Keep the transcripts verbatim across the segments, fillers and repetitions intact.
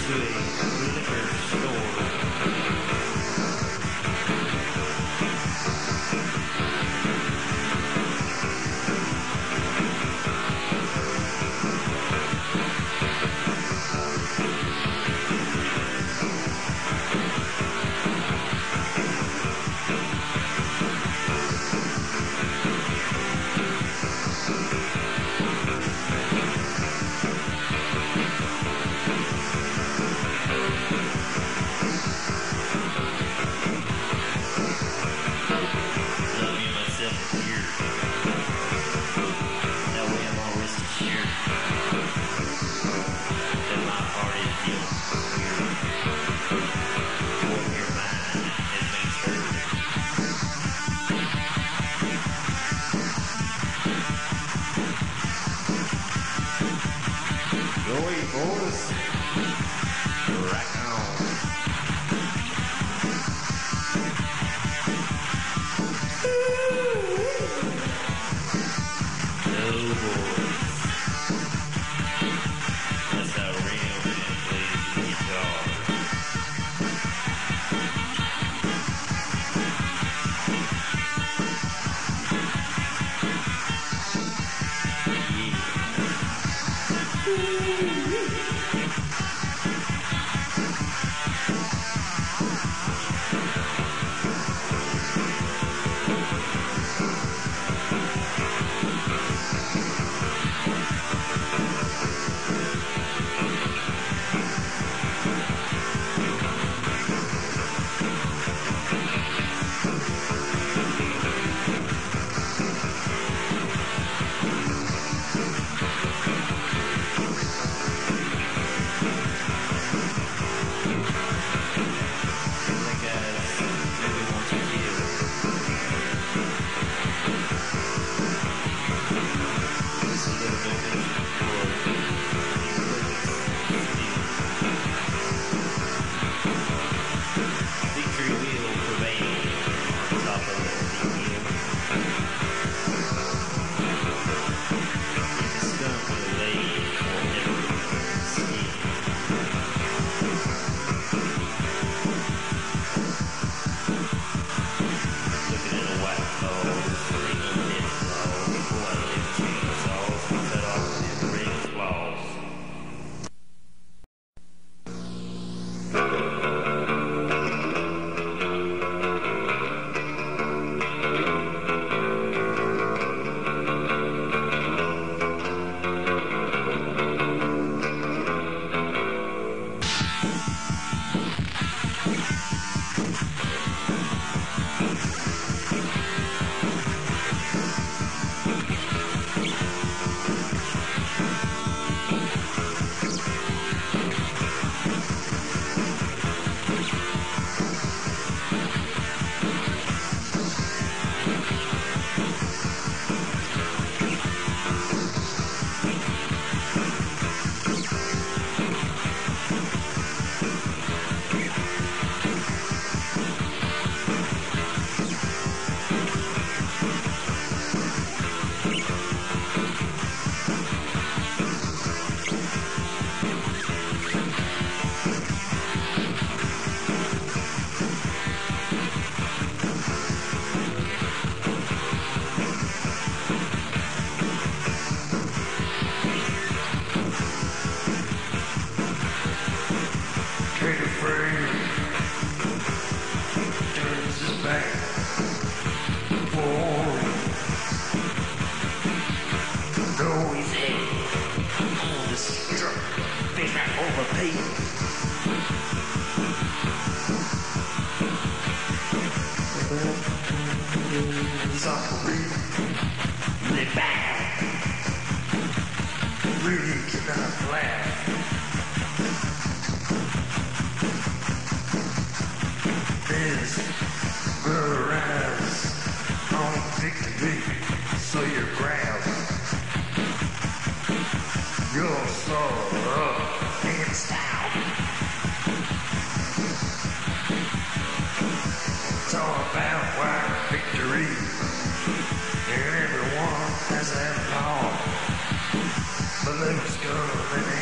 Balloons go and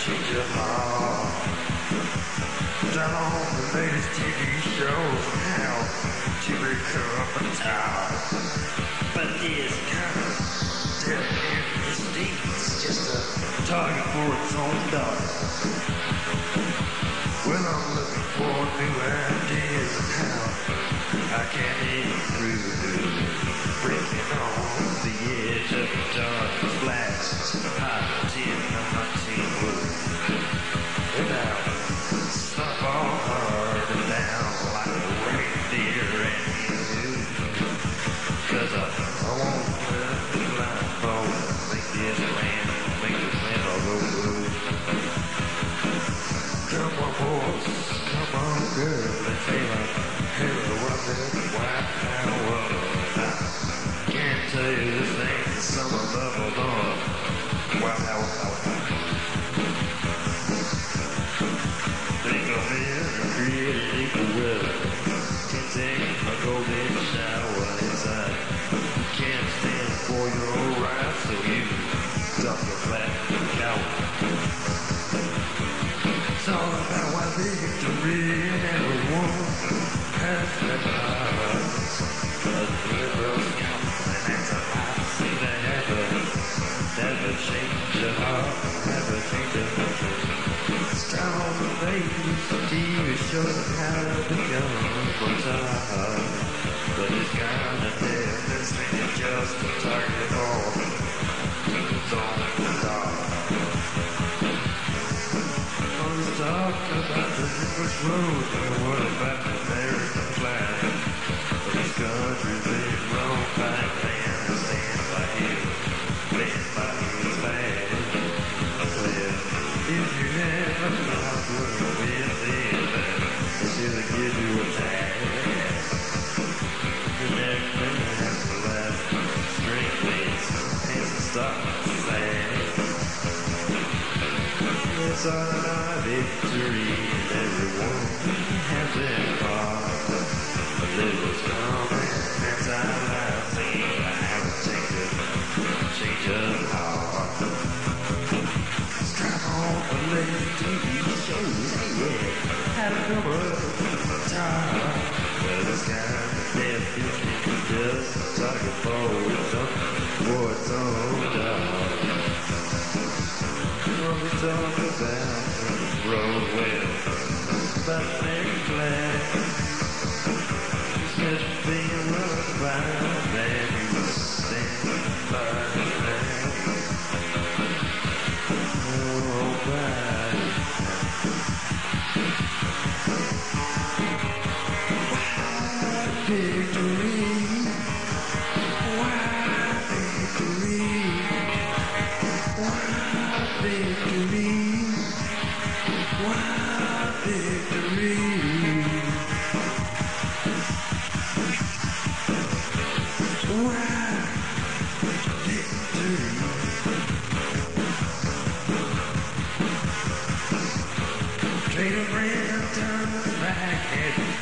change your heart. Down on the latest T V shows how to become a top. But this kind of dead end mystique is just a target for its own dog. Well, I'm looking for new ideas of how I can improve. Breaking on the edge of the dark flash, hot in the hunting wood. Without stop all hard and down like a reindeer and you. Cause I, I won't let the blindfold make this land, make this land all go blue. Come on, boys, come on, girl, let's say like, hey, what this white power. I can't tell you this thing, some of them will know. White power, power, power. Think of it, create equal weather. Can't take a golden shower inside. Can't stand for your right, so you dump your flat coward. It's all about why victory everyone has the cards. A liberal scout, and that's a hot thing to happen. Never change your heart, never change your future. It's down on the ladies, T V shows how to become a top. But it's kind of dead, this thing is just a target for its own dog. Let's talk about the different roads and what about the American flag? These countries they run by man and stand by him, stand by his flag. If you never stop with it, they should give you a tag. The next thing has to last, string leads, hands and stop flag. It's all about victory, and everyone has their part. A little coming, that's how I think I have to take it, change of heart. Strap on the latest T V shows, yeah, how to come up the top. Well, this kind of death is just a target for its own, for its own dog. What we talk about road well, but they're glad. It's just being run by a man who's standing by his flag. Oh, right. Victory, why victory, why victory, why victory. Why victory? Trade a friend, turn the back and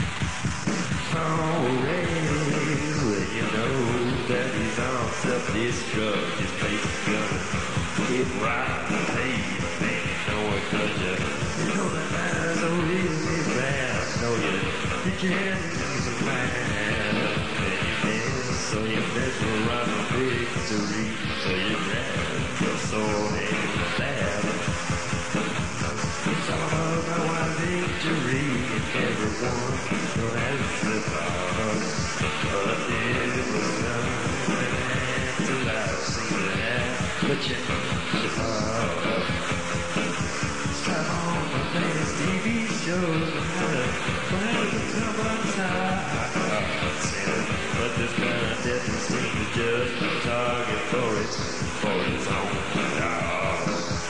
well, you know that he's on self-destruct. His face is gonna hit right in the pavement, man. You know it, cause you, you know that man's so really bad. I know you, you can't use a man. And you miss, so you mesmerize my victory. So you grab your sword and your stab. It's all about my victory, and everyone don't have the power. But it was nothing until I seem to have the change of heart. Strap on my latest T V shows, how to find the come on top. But this kind of death is seems to just a target for its, for its own dog.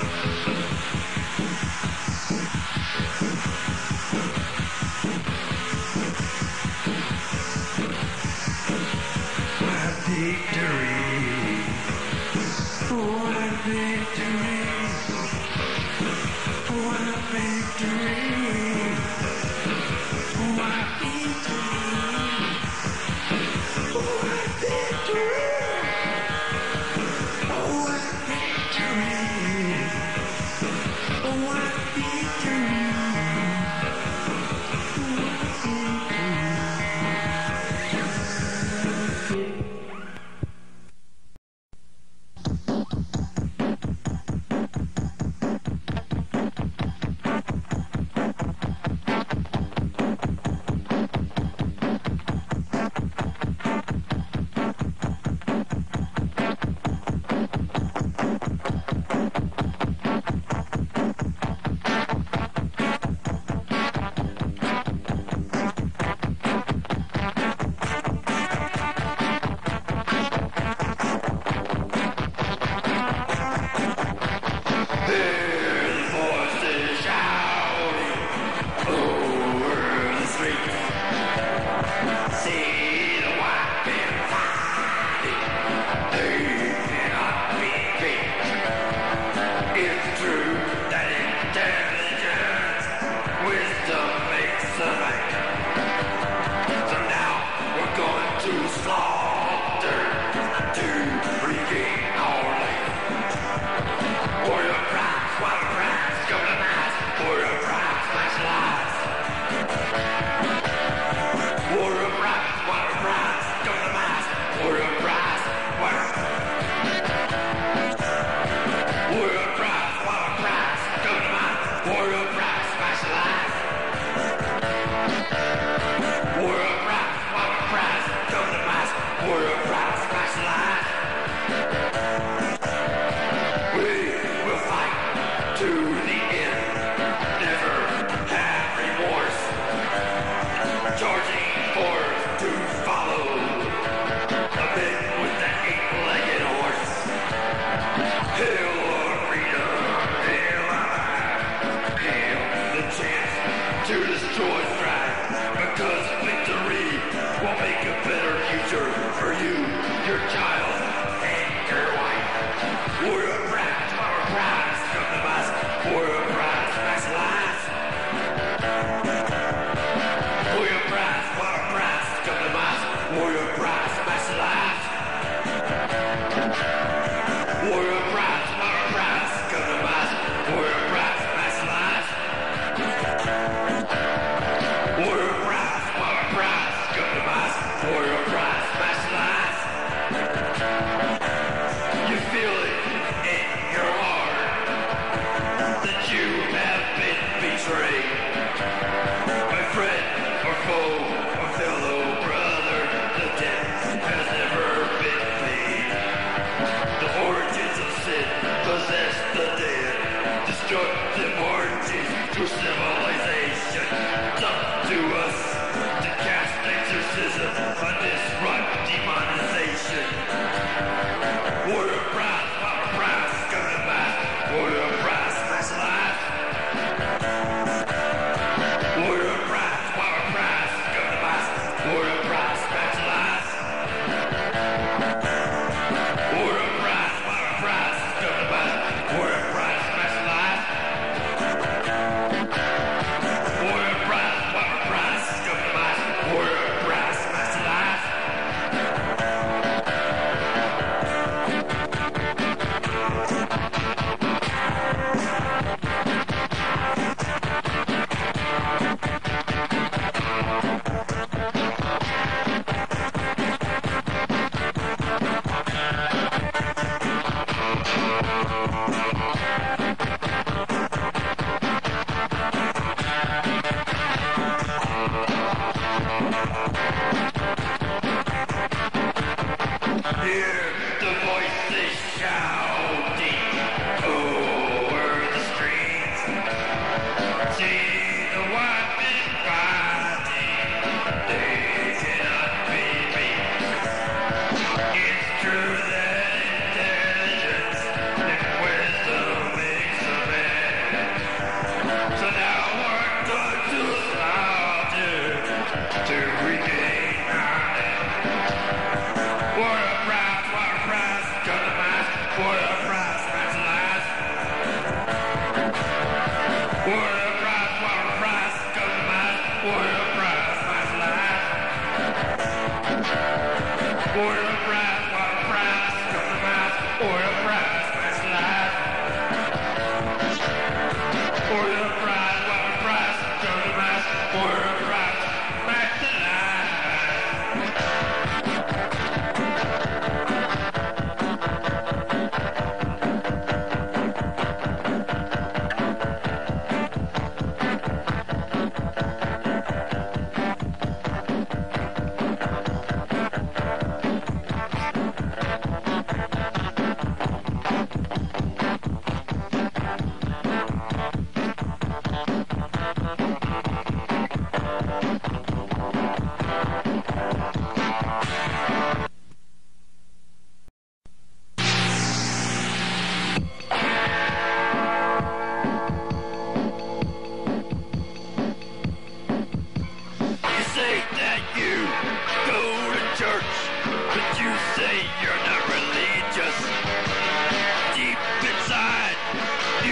Victory, what victory, what victory, what victory, what victory, what victory, what It's true that intelligence, wisdom makes a man. So now we're going to slaughter to regain our land. Warrior prize, wild prize, come to mass. Warrior prize, smash lies. Warrior prize, wild prize, come to mass. Warrior prize, wild Warrior prize, wild prize, come to mass. Warrior prize, smash lies. Warrior prize, wild prize, come to mass. Warrior prize, smash lies. We will fight to the end, never have remorse, charging for to follow the men with the eight-legged horse. Hail our freedom, hail our life, hail the chance to destroy strife, because victory will make a better future for you, your child, and your wife. Warrior prize, our prize, come to us. Warrior prize, smash lies. Warrior prize, our prize, come to us. Warrior prize, smash lies. Warrior prize, our prize, come to us. Warrior prize, smash lies. Warrior prize, our prize, come to us. Warrior prize, smash lies. You feel it in your heart that you have been betrayed. My friend or foe or fellow brother, the debt has never been paid. The origins of sin possess the dead. Destructive origins to civilization. It's up to us to cast exorcism on this right demonization. Warrior prize, our prize, come to mass. Warrior prize, smash lies. Warrior prize, our prize, come to mass. Warrior prize, smash lies. Warrior prize, our prize, come to mass. Warrior prize, smash lies. Warrior prize, our prize, come to mass. Warrior prize, smash lies. Hear the voices shouting over the streets. See the white men fighting. They cannot be beat. It's true that intelligence and wisdom makes a man. So now we're going to slaughter to regain our land. Warrior prize, warrior prize, come to mass. Warrior prize, smash lies. Warrior prize, warrior prize, come to mass. Warrior prize, smash lies. Warrior prize, warrior prize, come to mass. Warrior prize, smash lies. Warrior prize, warrior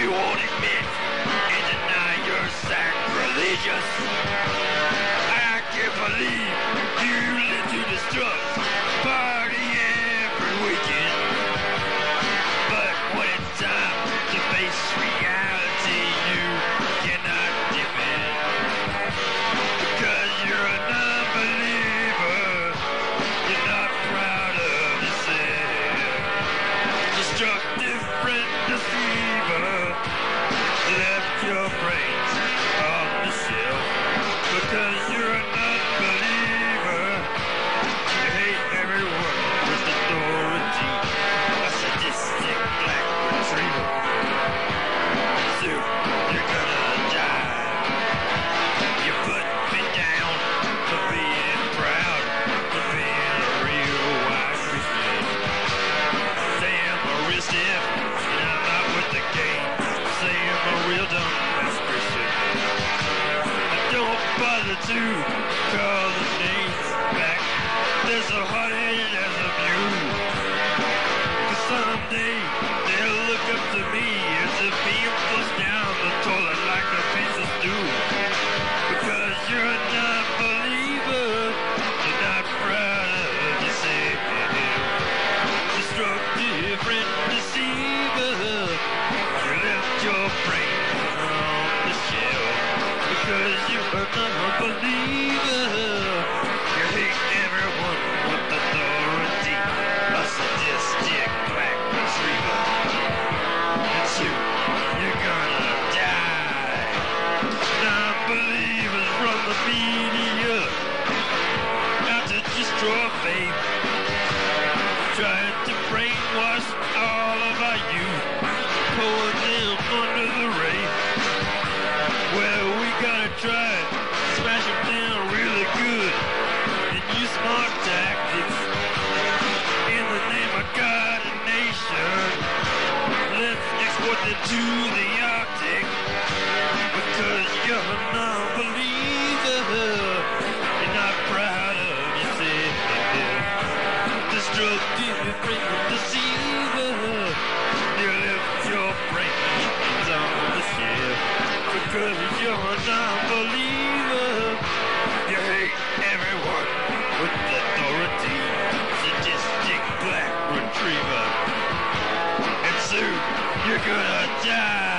you won't admit and deny you're sacrilegious. I can't believe you live to destruct, party every weekend. But when it's time to face reality, you cannot defend. Because you're a non-believer, you're not proud of yourself. Destructive friend deceiver, left your brains on the shelf. Because you're a non-believer, you hate everyone with authority. A sadistic black retriever. Soon you're gonna die. You put me down for being proud, for being a real white Christian. Say I'm a real stiff, and I'm not with the game. Say I'm a real dumbass Christian. Don't bother to call the names back. They're so hard-headed as a mule. Cause someday they'll look up to me as if being flushed down the toilet like a piece of stew. Because you're a non-believer, you're not proud of yourself. Destructive and deceiver, you left your brain on the shelf. Because you're a non-believer, you hate everyone with authority. A sadistic black retriever. And soon you're gonna die. Non-believers from the media out to destroy faith, trying to brainwash all of our youth, pulling them under the wraith. Well, we gotta try it, smash them down really good, and use smart tactics in the name of God and nation. Let's export them to the Arctic. Because you're a non-believer, you're not proud of yourself. Destructive and deceiver, you left your brains on the shelf. Because you're a non-believer, you hate everyone with authority. Sadistic black retriever. And soon you're gonna die.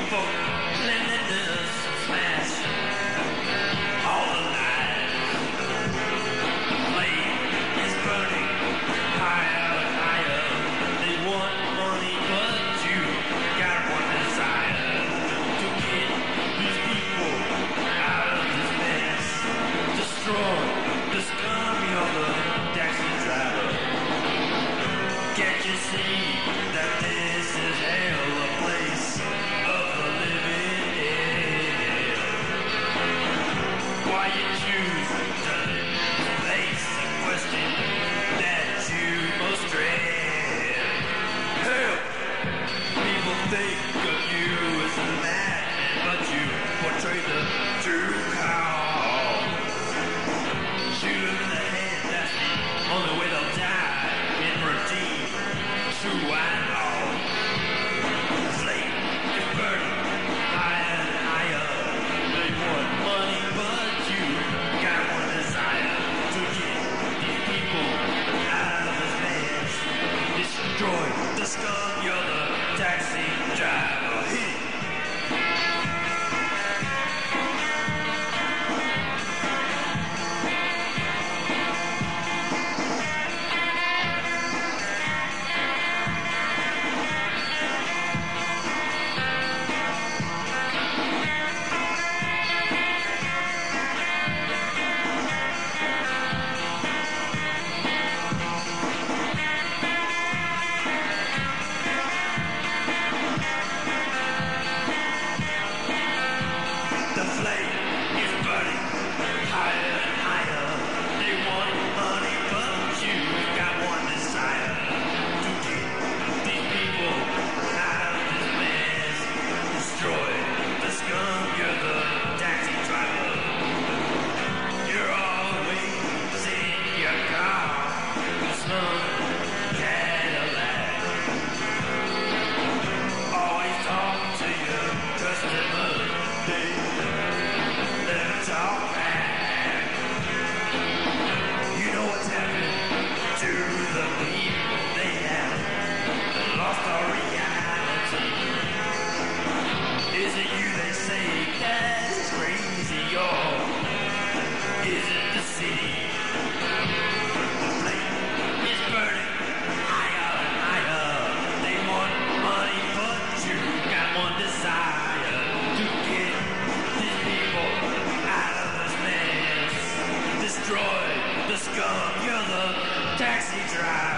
for cleanliness, smash all the lights. The flame is burning higher and higher. They want money, but you got one desire: to get these people out of this mess. Destroy the scum, you're the taxi driver. Can't you see that this is hell, a place of the living in? Why you choose to place a question that you most dread? Help! People think of you as a madman, but you portray the true cause. Shoot them in the head, that's the only way they'll die and redeem true outlaw. The flame is burning higher and higher. They want money, but you got one desire: to get these people out of this mess. Destroy the scum, you're the taxi driver. Hit it. The flame is burning higher and higher. They want money, but you got one desire: to get these people out of this mess. Destroy the scum, you're the taxi driver. You're always in your car, some Cadillac. Always talk to your customers. Let them talk back. You know what's happening to the people. They have lost our reality. Is it you they say that's crazy, or is it the city? The flame is burning higher and higher. They want money, but you got one desire: to get these people out of this mess. Destroy the scum, you're the taxi driver.